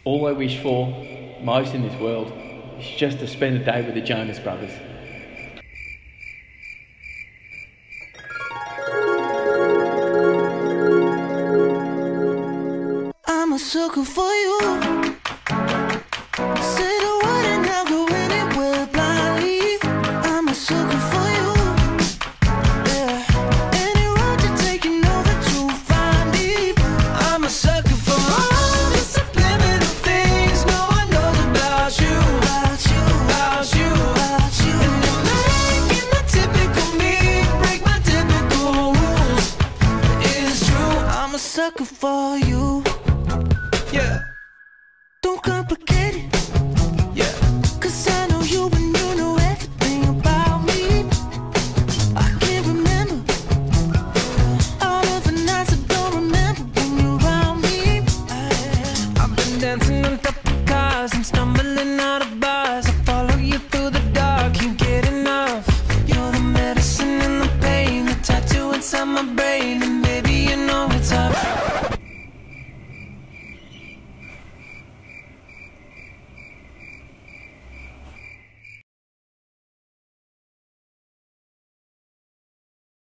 All I wish for most in this world is just to spend a day with the Jonas Brothers. I'm a sucker for you. Say the word and I'll go anywhere blindly. I'm a sucker for you. Yeah. Any road you take, you know that you'll find me. I'm a sucker for all the subliminal things no one knows about you. About you, about you, about you. And you're making the typical me break my typical rules. It's true, I'm a sucker for you. Yeah. Don't complicate it. Yeah. Cause I know you and you know everything about me. I can't remember all of the nights I don't remember when you're around me. I've been dancing on top of cars and stumbling out of bars. I follow you through the dark, can't get enough. You're the medicine and the pain, the tattoo inside my brain. And baby, you know it's hard.